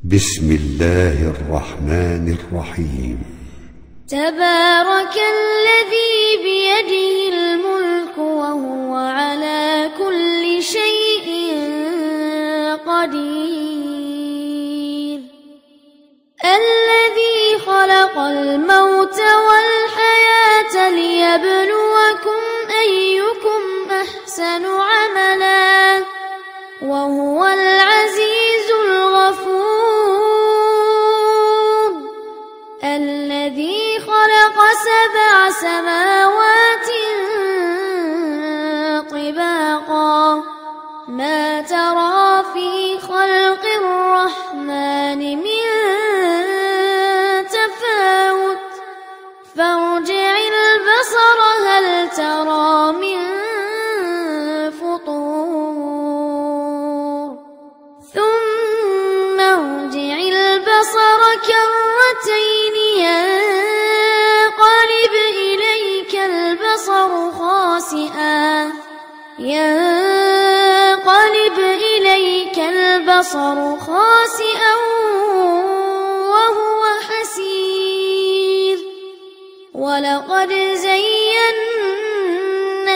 بسم الله الرحمن الرحيم. تبارك الذي بيده الملك وهو على كل شيء قدير. الذي خلق الموت والحياة ليبلوكم أيكم أحسن عملا وهو العزيز الغفور. الذي خلق 7 سماوات طباقا ما ترى في خلق الرحمن من تفاوت فارجع البصر هل ترى من فطور ثم ارجع البصر كرتين ينقلب إليك البصر خاسئا وهو حسير. ولقد زينا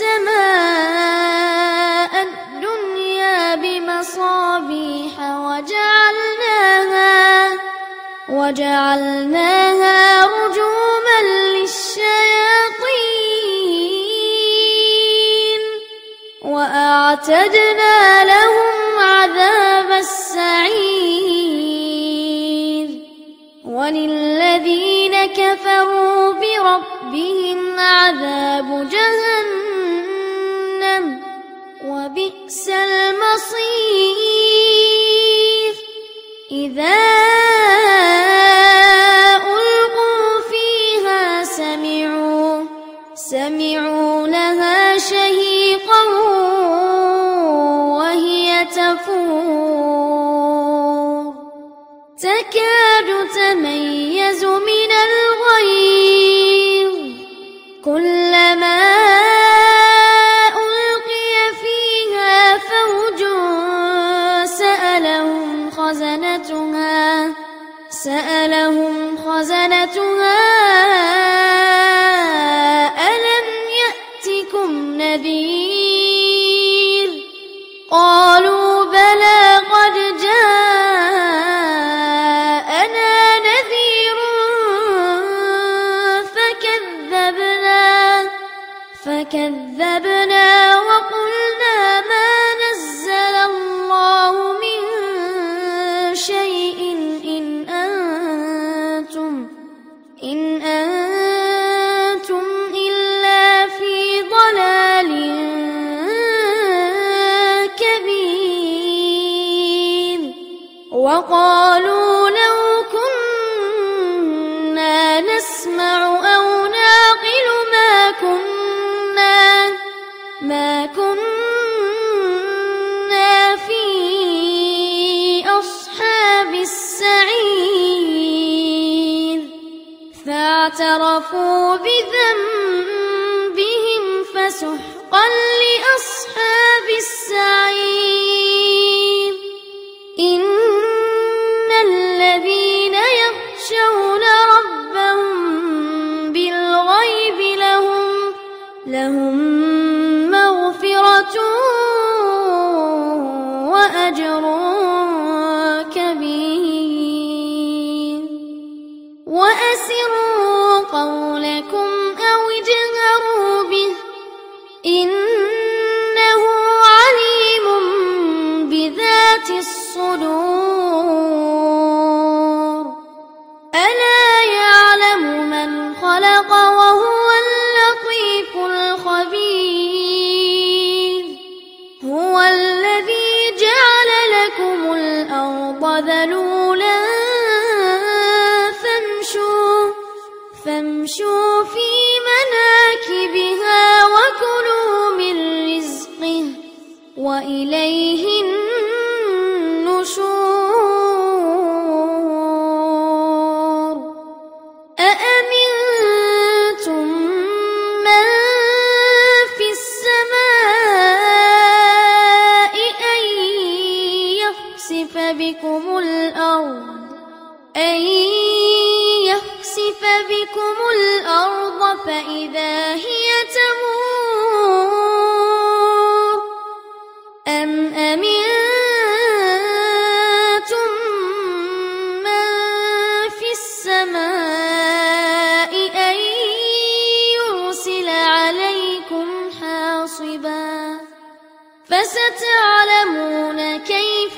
السماء الدنيا بمصابيح وجعلناها رجوما للشياطين وأعتدنا لهم عذاب السعير. وللذين كفروا بربهم عذاب جهنم وبئس المصير. إذا ألقوا فيها سمعوا لها شهيقا وهي تفور تكاد تميز من الغيظ كلما ألقي فيها فوج سألهم خزنتها ألم يأتكم نذير قالوا بلى قد جاءنا نذير فكذبنا وقلنا ما نزل الله من شيء إن أنتم إلا في ضلال كبير. وقالوا لو كنا نسمع أو نعقل ما كنا في أصحاب السعير. فاعترفوا بذنبهم فسحقا لأصحاب السعير. إن الذين يخشون ربهم بالغيب لهم مغفرة وأجر كبير. وأسروا قولكم أو اجهروا به إنه عليم بذات الصدور. ألا يعلم من خلق وهو اللطيف الخبير. هو الذي جعل لكم الأرض ذلولا فامشوا في مناكبها وكلوا من رزقه وإليه النشور. أأمنتم من في السماء أن يخسف بكم بكم الأرض فإذا هي تمور أم أمنتم من في السماء أن يرسل عليكم حاصبا فستعلمون كيف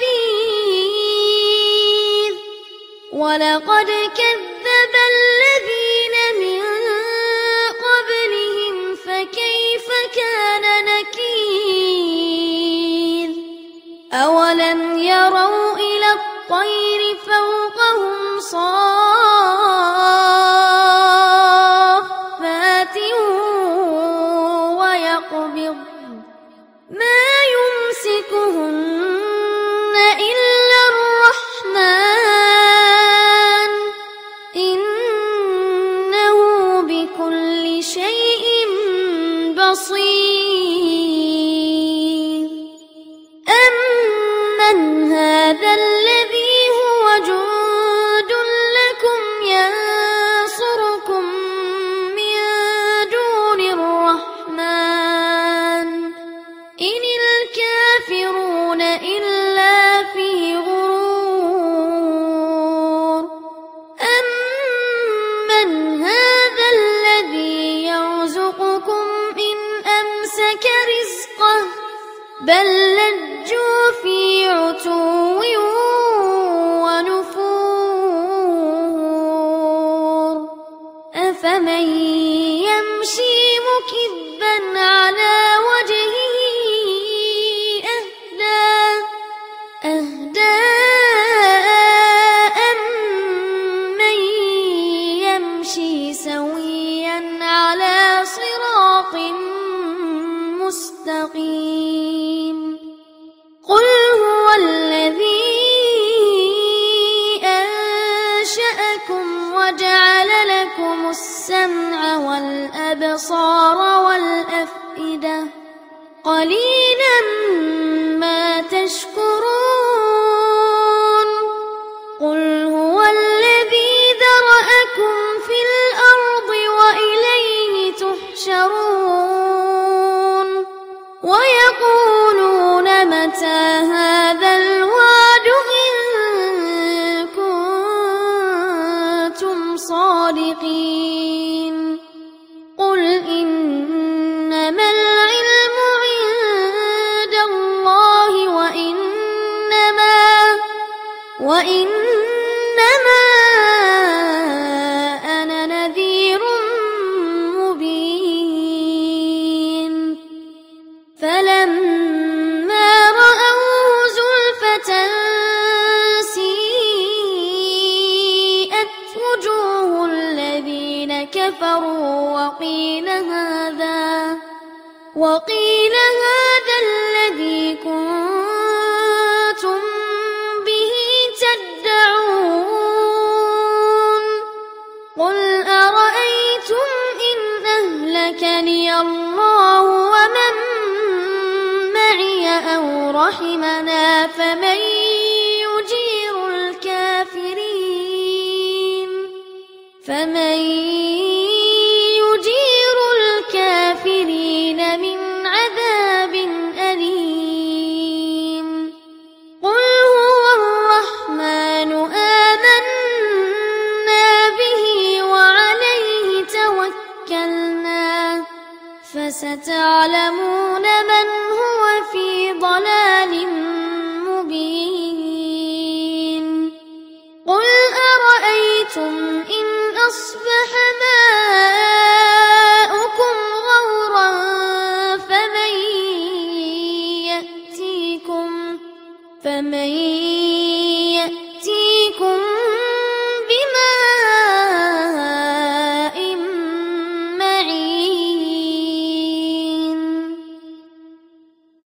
نذير ولقد كذب الذين من قبلهم فكيف كان نكير أولم يروا إلى الطير فوقهم صافات ويقبض ما يمسكهن إلا الرحمن إنه بكل شيء بصير أمن هذا الذي هو جند لكم ينصركم من دون الرحمن إن الكافرون إلا في غرور أمن هذا الذي يرزقكم إن أمسك رزقه بل لجوا في عتو ونفور أفمن يمشي مكبا على وجهه أهدى أمن يمشي سويا على صراط مستقيم قل هو الذي أنشأكم وجعل لكم السمع والأبصار والأفئدة قليلا ما تشكرون قل هو الذي ذرأكم في الأرض وإليه تحشرون ويقولون متى هذا الوعد إن كنتم صادقين قل إنما العلم عند الله وإنما أنا نذير مبين فلما رأوه زلفة سيئت وجوه الذين كفروا وقيل هذا الذي كنتم به تدعون قل أرأيتم إن أهلكني الله ومن معي أو رحمنا فمن يجير الكافرين من عذاب أليم قل هو الرحمن آمنا به وعليه توكلنا فستعلمون من هو في ضلال مبين قل أرأيتم إن أصبح